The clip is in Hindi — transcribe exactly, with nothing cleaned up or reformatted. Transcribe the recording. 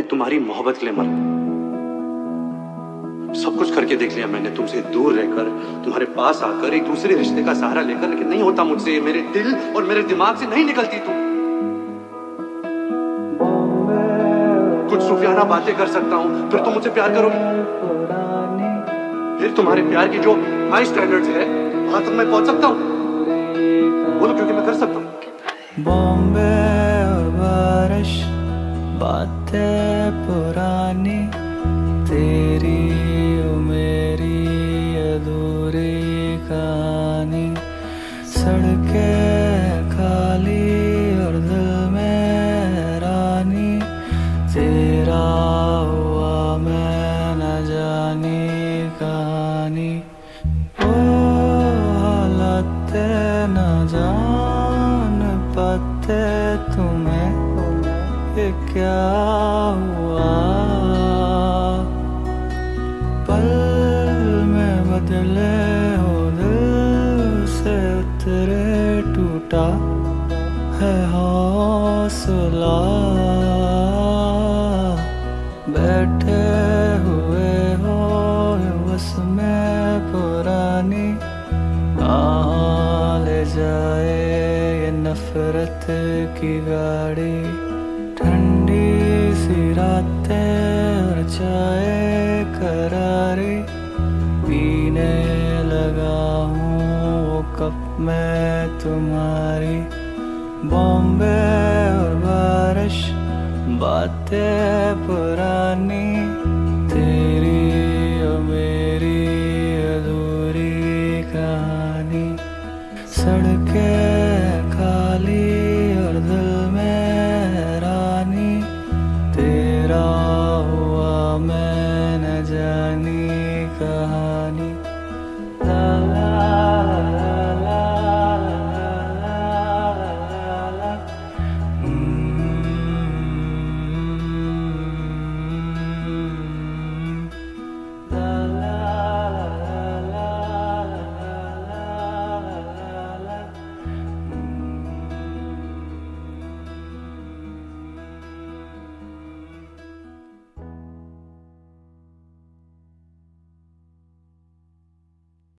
मैं तुम्हारी मोहब्बत के लिए मर सब कुछ करके देख लिया मैंने, तुमसे दूर रहकर, तुम्हारे पास आकर, एक दूसरे रिश्ते का सहारा लेकर, लेकिन नहीं होता मुझसे। मेरे दिल और मेरे दिमाग से नहीं निकलती तुम। कुछ सूफियाना बातें कर सकता हूँ, फिर तुम मुझसे प्यार करोगे? फिर तुम्हारे प्यार की जो हाई स्टैंडर्ड्स है वहां तक मैं पहुंच सकता हूँ? बोलो, क्योंकि मैं कर सकता हूँ। बॉम्बे और बारिश, बातें पुरानी, तेरी ओ मेरी अधूरी कहानी। सड़कें खाली और दिल में रानी, तेरा हुआ मैं न जानी कहानी। ओ हालात न जान पाते तुम्हें ये क्या हुआ। पल में बदले हो दिल से उतरे, टूटा है हौसला। बैठे हुए हो बस में पुरानी, कहाँ ले जाए ये नफरत की गाड़ी। ठंडी सी रातें और चाय करारी, पीने लगा हूँ वो कप में तुम्हारी। बॉम्बे और बारिश, बातें पुरानी, तेरी और मेरी अधूरी कहानी। सड़कें खाली और दिल में रानी, तेरा हुआ मैं